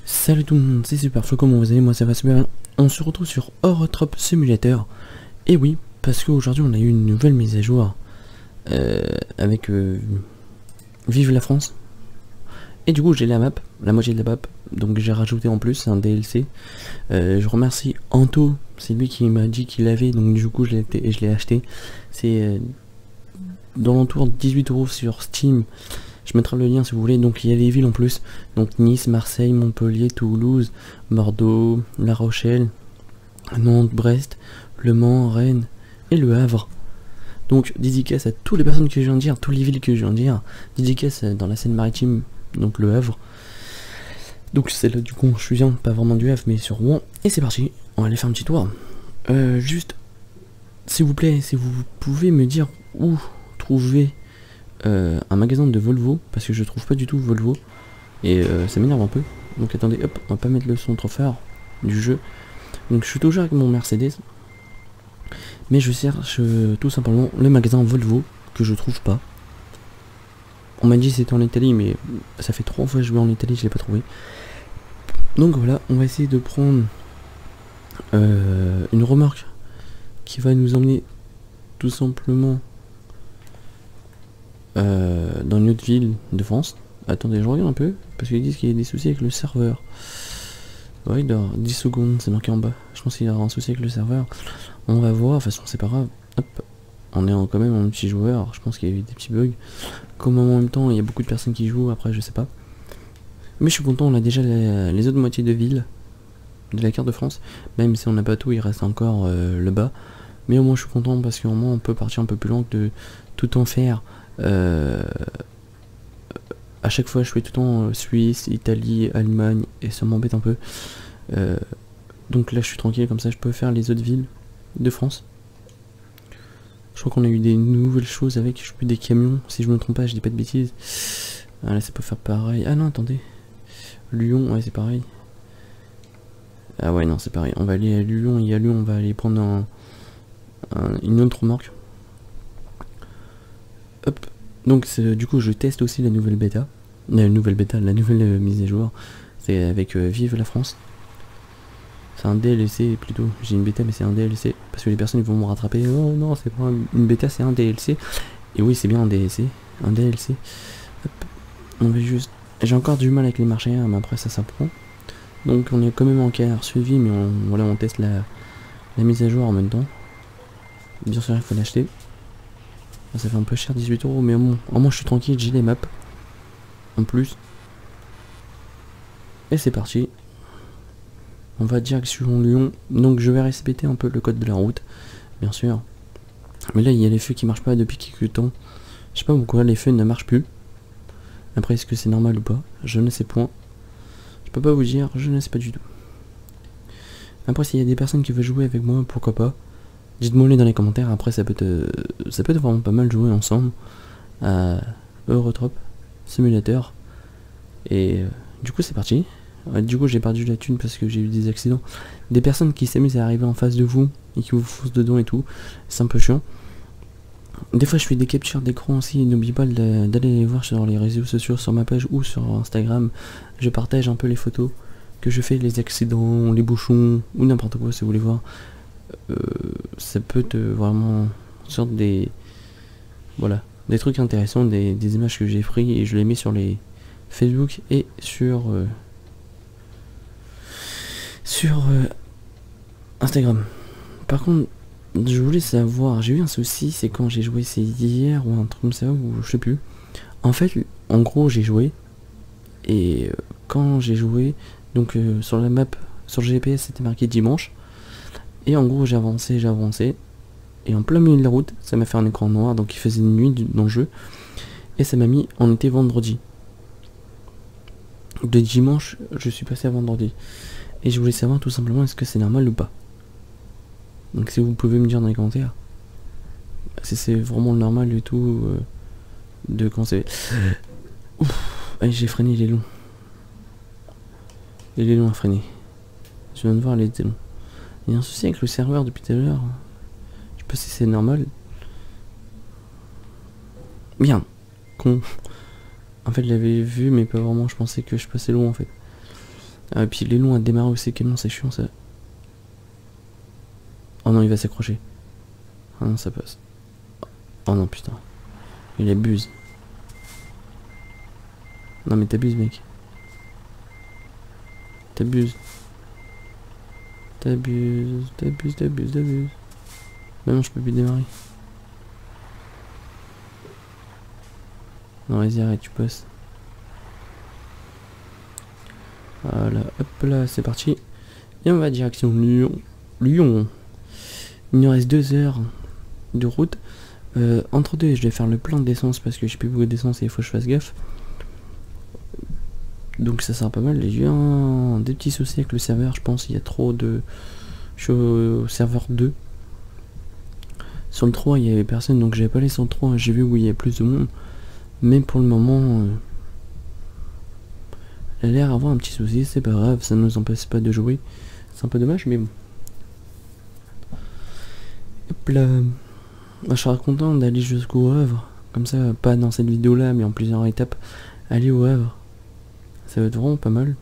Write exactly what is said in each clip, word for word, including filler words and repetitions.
Salut tout le monde, c'est Superflo, comment vous allez? Moi ça va super bien. On se retrouve sur Eurotrop Simulator. Et oui, parce qu'aujourd'hui on a eu une nouvelle mise à jour euh, avec euh, Vive la France. Et du coup j'ai la map, la moitié de la map, donc j'ai rajouté en plus un D L C. Euh, je remercie Anto, c'est lui qui m'a dit qu'il avait, donc du coup je l'ai acheté. C'est euh, dans l'entour de dix-huit euros sur Steam. Je mettrai le lien si vous voulez. Donc il y a les villes en plus, donc Nice, Marseille, Montpellier, Toulouse, Bordeaux, La Rochelle, Nantes, Brest, Le Mans, Rennes et Le Havre. Donc dédicace à toutes les personnes que je viens de dire, toutes les villes que je viens de dire, dédicace dans la Seine-Maritime, donc Le Havre. Donc c'est là du coup je viens, pas vraiment du Havre mais sur Rouen. Et c'est parti, on va aller faire un petit tour. Euh, juste, s'il vous plaît, si vous pouvez me dire où trouver Euh, un magasin de Volvo, parce que je trouve pas du tout Volvo et euh, ça m'énerve un peu. Donc attendez, hop, on va pas mettre le son trop fort du jeu. Donc je suis toujours avec mon Mercedes, mais je cherche euh, tout simplement le magasin Volvo que je trouve pas. On m'a dit c'était en Italie, mais ça fait trois fois que je vais en Italie, je l'ai pas trouvé. Donc voilà, on va essayer de prendre euh, une remorque qui va nous emmener tout simplement Euh, dans une autre ville de France. Attendez, je regarde un peu, parce qu'ils disent qu'il y a des soucis avec le serveur. Ouais, il doit dix secondes, c'est marqué en bas. Je pense qu'il y aura un souci avec le serveur. On va voir, de toute façon c'est pas grave. Hop, on est en, quand même un petit joueur, je pense qu'il y a eu des petits bugs. Comme en même temps, il y a beaucoup de personnes qui jouent, après je sais pas. Mais je suis content, on a déjà les, les autres moitiés de villes de la carte de France. Même si on n'a pas tout, il reste encore euh, le bas. Mais au moins je suis content, parce qu'au moins on peut partir un peu plus loin que de tout en faire. Euh, à chaque fois je fais tout le temps euh, Suisse, Italie, Allemagne et ça m'embête un peu. Euh, donc là je suis tranquille, comme ça je peux faire les autres villes de France. Je crois qu'on a eu des nouvelles choses avec, je sais plus, des camions, si je me trompe pas, je dis pas de bêtises. Ah là ça peut faire pareil. Ah non attendez, Lyon, ouais c'est pareil. Ah ouais non c'est pareil, on va aller à Lyon et à Lyon on va aller prendre un, un, une autre remorque. Hop. Donc du coup je teste aussi la nouvelle bêta, la nouvelle bêta, la nouvelle euh, mise à jour, c'est avec euh, Vive la France. C'est un D L C plutôt, j'ai une bêta mais c'est un D L C, parce que les personnes vont me rattraper, oh non c'est pas une bêta c'est un D L C, et oui c'est bien un D L C, un D L C. Hop. On va juste, j'ai encore du mal avec les marchés, hein, mais après ça s'apprend. Donc on est quand même en carrière suivi, mais on, voilà, on teste la, la mise à jour en même temps. Bien sûr il faut l'acheter. Ça fait un peu cher, dix-huit euros, mais au moins, au moins je suis tranquille, j'ai les maps en plus. Et c'est parti. On va direction Lyon. Donc je vais respecter un peu le code de la route, bien sûr. Mais là il y a les feux qui marchent pas depuis quelques temps. Je sais pas pourquoi les feux ne marchent plus. Après est-ce que c'est normal ou pas? Je ne sais point. Je peux pas vous dire, je ne sais pas du tout. Après s'il y a des personnes qui veulent jouer avec moi, pourquoi pas. Dites-moi les dans les commentaires, après ça peut être, ça peut être vraiment pas mal jouer ensemble à Eurotrop Simulator. Et euh, du coup c'est parti. Ouais, du coup j'ai perdu la thune parce que j'ai eu des accidents. Des personnes qui s'amusent à arriver en face de vous et qui vous foncent dedans et tout. C'est un peu chiant. Des fois je fais des captures d'écran aussi, n'oubliez pas d'aller les voir sur les réseaux sociaux, sur ma page ou sur Instagram. Je partage un peu les photos que je fais, les accidents, les bouchons ou n'importe quoi si vous voulez voir. Euh, ça peut te vraiment sorte des voilà des trucs intéressants, des, des images que j'ai pris et je les mets sur les Facebook et sur euh, sur euh, Instagram. Par contre je voulais savoir, j'ai eu un souci, c'est quand j'ai joué, c'est hier ou un truc comme ça, ou je sais plus. En fait en gros j'ai joué et euh, quand j'ai joué donc euh, sur la map, sur le G P S c'était marqué dimanche. Et en gros j'ai avancé, j'ai avancé, et en plein milieu de la route, ça m'a fait un écran noir, donc il faisait une nuit dans le jeu, et ça m'a mis, on était vendredi. De dimanche, je suis passé à vendredi. Et je voulais savoir tout simplement, est-ce que c'est normal ou pas. Donc si vous pouvez me dire dans les commentaires, si c'est vraiment normal et tout, euh, de quand c'est... Ouf, allez, j'ai freiné, il est long. Il est long à freiner. Je viens de voir, il était long. Il y a un souci avec le serveur depuis tout à l'heure. Je sais pas si c'est normal. Bien. Con. En fait, je l'avais vu, mais pas vraiment. Je pensais que je passais loin en fait. Ah, et puis il est long à démarrer aussi, camion, c'est chiant ça. Oh non, il va s'accrocher. Ah non, ça passe. Oh non, putain. Il abuse. Non mais t'abuses, mec. T'abuses. T'abuses, t'abuses, t'abuses, t'abuses. Maintenant je peux plus démarrer. Non, vas-y, arrête, tu passes. Voilà, hop là, c'est parti. Et on va direction Lyon. Lyon. Il nous reste deux heures de route. Euh, entre deux, je vais faire le plein d'essence parce que j'ai plus beaucoup d'essence et il faut que je fasse gaffe. Donc ça sera pas mal. J'ai eu un, des petits soucis avec le serveur, je pense. Il y a trop de... Je suis au serveur deux. Sur le trois, il y avait personne, donc j'avais pas les cent trois. J'ai vu où il y avait plus de monde. Mais pour le moment... Euh, il a l'air d'avoir un petit souci, c'est pas grave, ça ne nous empêche pas de jouer. C'est un peu dommage, mais bon. Hop là. Moi, je serais content d'aller jusqu'au Havre. Comme ça, pas dans cette vidéo là, mais en plusieurs étapes. Aller au Havre. Ça va être vraiment pas mal.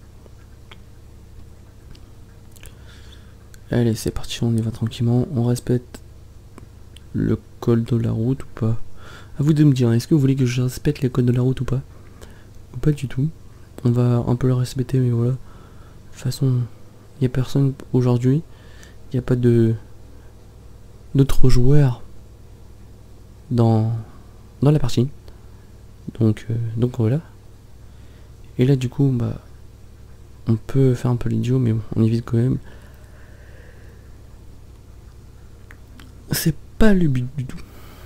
Allez, c'est parti, on y va tranquillement. On respecte le code de la route ou pas? À vous de me dire, est-ce que vous voulez que je respecte les codes de la route ou pas? Ou pas du tout. On va un peu le respecter, mais voilà. De toute façon, il n'y a personne aujourd'hui. Il n'y a pas de d'autres joueurs dans dans la partie. Donc euh, donc voilà. Et là du coup bah on peut faire un peu l'idiot, mais bon, on évite quand même. C'est pas le but du tout.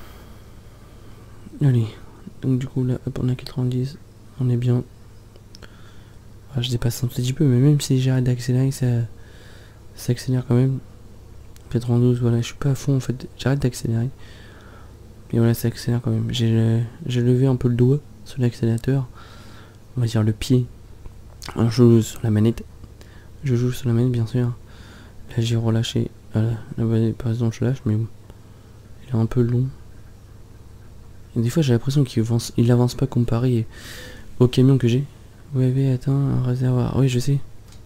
Allez. Donc du coup là hop, on a quatre-vingt-dix. On est bien. Ah, je dépasse un petit peu, mais même si j'arrête d'accélérer, ça, ça accélère quand même. quatre-vingt-douze, voilà, je suis pas à fond en fait, j'arrête d'accélérer. Mais voilà, ça accélère quand même. J'ai levé un peu le doigt sur l'accélérateur. On va dire le pied. Alors, je joue sur la manette. Je joue sur la manette, bien sûr. Là, j'ai relâché. Voilà, là, par exemple, je lâche, mais bon. Il est un peu long. Et des fois, j'ai l'impression qu'il avance, il avance pas comparé au camion que j'ai. Vous avez atteint un réservoir. Oui, je sais.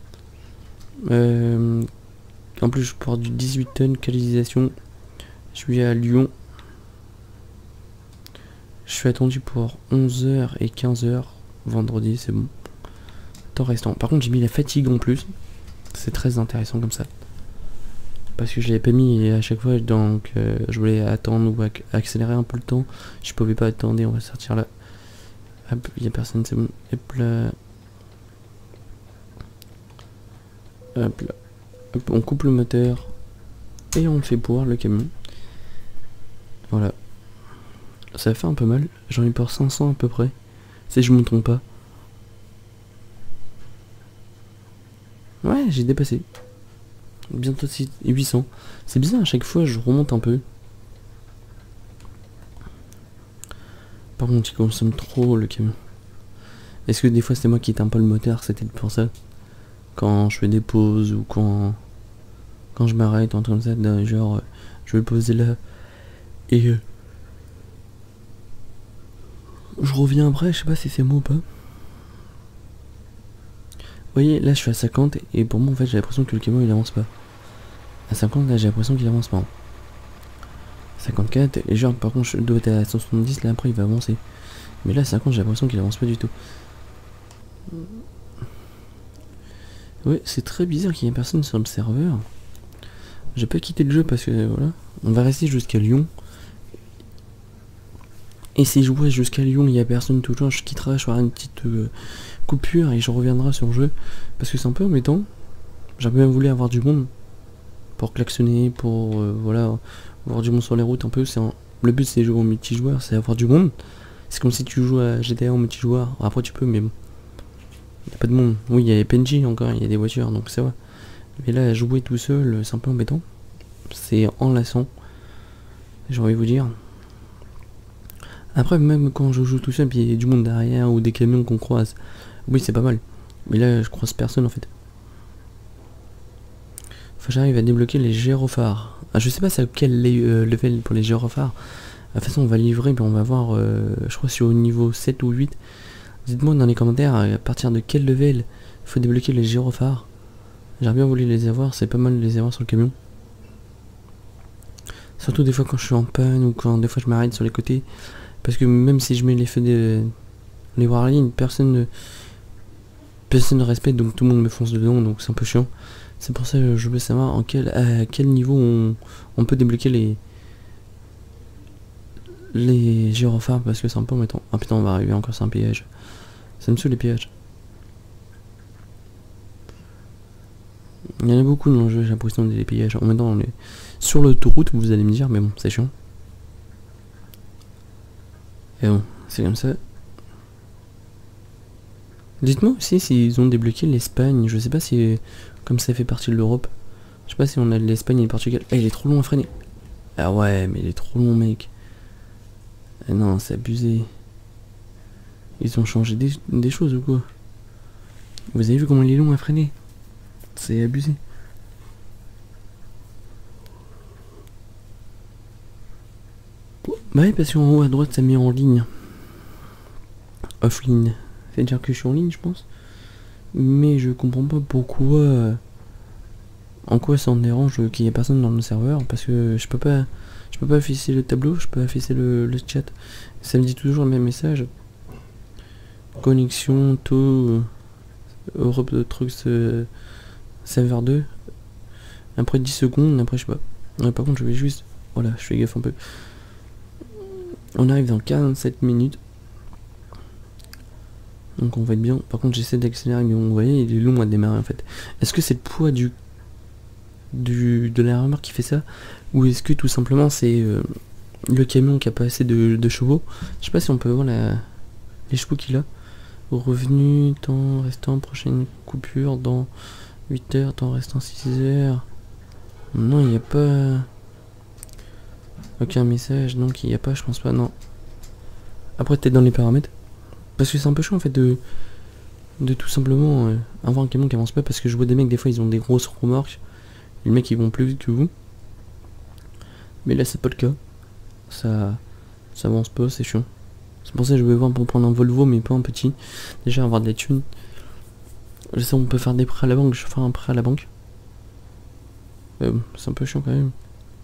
Euh, en plus, je porte du dix-huit tonnes, qualisation. Je suis à Lyon. Je suis attendu pour onze heures et quinze heures. Vendredi, c'est bon. Temps restant. Par contre, j'ai mis la fatigue en plus. C'est très intéressant comme ça. Parce que je l'avais pas mis à chaque fois. Donc, euh, je voulais attendre ou ac accélérer un peu le temps. Je pouvais pas attendre. On va sortir là. Hop, il n'y a personne, c'est bon. Hop là. Hop là. Hop, on coupe le moteur. Et on fait pour le camion. Voilà. Ça fait un peu mal. J'en ai pour cinq cents à peu près. Si je me trompe pas. Ouais, j'ai dépassé. Bientôt huit cents. C'est bizarre, à chaque fois je remonte un peu. Par contre, il consomme trop le camion. Est-ce que des fois c'est moi qui éteins pas le moteur? C'était pour ça. Quand je fais des pauses ou quand quand je m'arrête, en train de ça, genre euh, je vais le poser là et euh, je reviens après. Je sais pas si c'est moi ou pas. Vous voyez, là je suis à cinquante et pour moi en fait j'ai l'impression que le camion il avance pas. À cinquante là j'ai l'impression qu'il avance pas. cinquante-quatre et genre par contre je dois être à cent soixante-dix, là après il va avancer. Mais là à cinquante j'ai l'impression qu'il avance pas du tout. Ouais, c'est très bizarre qu'il y ait personne sur le serveur. J'ai pas quitté le jeu parce que voilà. On va rester jusqu'à Lyon. Et si je vois jusqu'à Lyon il y a personne toujours, je quitterai, je ferai une petite euh, coupure et je reviendrai sur le jeu. Parce que c'est un peu embêtant. J'aurais bien voulu avoir du monde. Pour klaxonner, pour euh, voilà, avoir du monde sur les routes un peu. C'est un... Le but c'est jouer au multijoueur, c'est avoir du monde. C'est comme si tu joues à G T A en multijoueur. Après tu peux, mais bon. Il n'y a pas de monde. Oui, il y a les P N J encore, il y a des voitures, donc ça va. Mais là, jouer tout seul, c'est un peu embêtant. C'est enlaçant. J'ai envie de vous dire. Après, même quand je joue tout seul, puis il y a du monde derrière ou des camions qu'on croise. Oui, c'est pas mal. Mais là, je croise personne en fait. Faut que j'arrive à débloquer les gyrophares. Ah, je sais pas c'est à quel euh, level pour les gyrophares. De toute façon, on va livrer, mais on va voir, euh, je crois, sur au niveau sept ou huit. Dites-moi dans les commentaires à partir de quel level il faut débloquer les gyrophares. J'aurais bien voulu les avoir, c'est pas mal de les avoir sur le camion. Surtout des fois quand je suis en panne ou quand des fois je m'arrête sur les côtés. Parce que même si je mets les feux des... les warlines, personne ne... personne ne respecte, donc tout le monde me fonce dedans, donc c'est un peu chiant. C'est pour ça que je veux savoir en quel, à quel niveau on, on peut débloquer les les gyrophares, parce que c'est un peu embêtant. Ah putain, on va arriver encore sur un piège. Ça me saoule les pièges. Il y en a beaucoup dans le jeu, j'ai l'impression des pièges. En même temps, on est sur l'autoroute, vous allez me dire, mais bon, c'est chiant. Et bon, c'est comme ça. Dites-moi aussi s'ils ont débloqué l'Espagne. Je sais pas si, comme ça fait partie de l'Europe, je sais pas si on a l'Espagne et le Portugal. Eh, il est trop long à freiner. Ah ouais, mais il est trop long, mec. Ah non, c'est abusé. Ils ont changé des, des choses ou quoi? Vous avez vu comment il est long à freiner? C'est abusé. Bah oui, parce qu'en haut à droite, ça met en ligne. Offline. C'est-à-dire que je suis en ligne, je pense. Mais je comprends pas pourquoi... Euh, en quoi ça en dérange qu'il y ait personne dans le serveur. Parce que je peux pas... Je peux pas afficher le tableau, je peux afficher le, le chat. Ça me dit toujours le même message. Connexion, taux... Euh, Europe de trucs... Euh, serveur deux. Après dix secondes, après je sais pas. Ouais, par contre, je vais juste... Voilà, je fais gaffe un peu. On arrive dans quarante-sept minutes. Donc on va être bien. Par contre j'essaie d'accélérer, mais vous voyez il est long à démarrer en fait. Est-ce que c'est le poids du, du de la remorque qui fait ça? Ou est-ce que tout simplement c'est euh, le camion qui a pas assez de, de chevaux? Je sais pas si on peut voir la, les chevaux qu'il a. Revenu, temps restant, prochaine coupure dans huit heures, temps restant six heures. Non, il n'y a pas... Aucun message, donc il n'y a pas, je pense pas, non. Après peut-être dans les paramètres. Parce que c'est un peu chaud en fait de, de tout simplement euh, avoir un camion qui avance pas, parce que je vois des mecs des fois ils ont des grosses remorques, les mecs ils vont plus vite que vous. Mais là c'est pas le cas, ça, ça avance pas, c'est chiant. C'est pour ça que je vais voir pour prendre un Volvo mais pas un petit, déjà avoir de la thune. Je sais on peut faire des prêts à la banque, je vais faire un prêt à la banque. Euh, c'est un peu chiant quand même.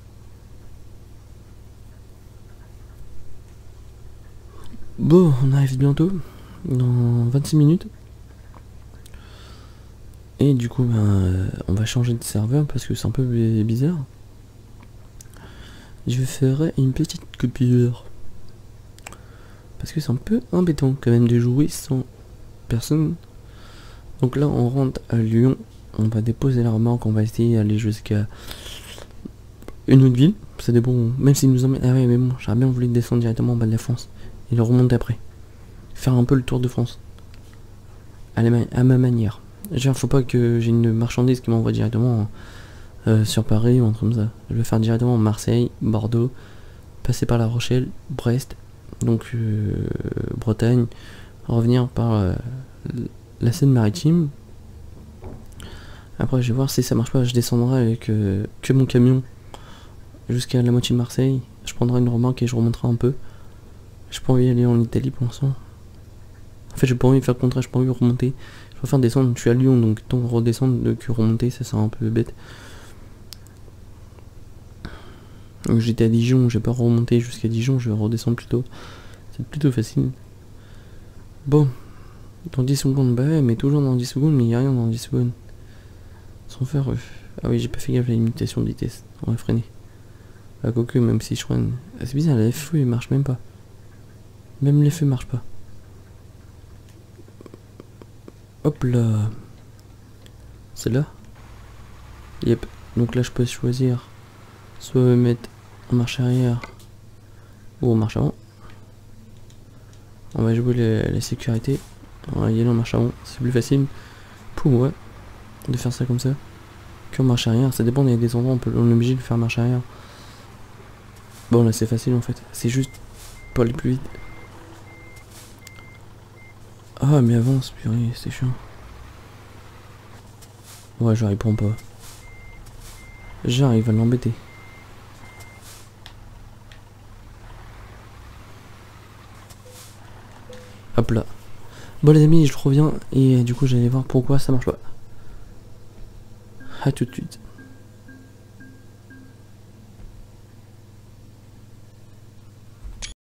Bon, on arrive bientôt, dans vingt-six minutes. Et du coup, ben, euh, on va changer de serveur parce que c'est un peu bizarre. Je ferai une petite coupure. Parce que c'est un peu embêtant quand même de jouer sans personne. Donc là, on rentre à Lyon. On va déposer la remorque. On va essayer d'aller jusqu'à une autre ville. Ça dépend, même s'il nous emmène... Ah ouais, mais bon, j'aurais bien voulu descendre directement en bas de la France. Et le remonter après. Faire un peu le tour de France. À, la ma à ma manière. Genre, faut pas que j'ai une marchandise qui m'envoie directement euh, sur Paris ou un truc comme ça. Je vais faire directement Marseille, Bordeaux, passer par La Rochelle, Brest, donc euh, Bretagne, revenir par euh, la Seine-Maritime. Après, je vais voir si ça marche pas. Je descendrai avec euh, que mon camion jusqu'à la moitié de Marseille. Je prendrai une remorque et je remonterai un peu. J'ai pas envie d'aller en Italie pour l'instant. En fait, j'ai pas envie de faire le contraire, j'ai pas envie de remonter. Je préfère descendre, je suis à Lyon, donc tant redescendre que remonter, ça sera un peu bête. J'étais à Dijon, j'ai pas remonté jusqu'à Dijon, je vais redescendre plutôt. C'est plutôt facile. Bon, dans dix secondes, bah ouais, mais toujours dans dix secondes, mais il n'y a rien dans dix secondes. Sans faire... Euh... Ah oui, j'ai pas fait gaffe à la limitation de vitesse, on va freiner. Ah, quoique, même si je freine... Ah, c'est bizarre, les feux, ils marchent même pas. Même les feux marchent pas. Hop là. C'est là. Yep. Donc là je peux choisir soit me mettre en marche arrière ou en marche avant. On va jouer la, la sécurité. On va y aller en marche avant. C'est plus facile pour moi de faire ça comme ça qu'en marche arrière. Ça dépend, il y a des endroits on, peut, on est obligé de faire marche arrière. Bon là c'est facile en fait. C'est juste pour aller plus vite. Ah mais avance, purée, c'est chiant. Ouais, j'arrive pas. J'arrive à l'embêter. Hop là. Bon les amis, je reviens et du coup j'allais voir pourquoi ça marche pas. A tout de suite.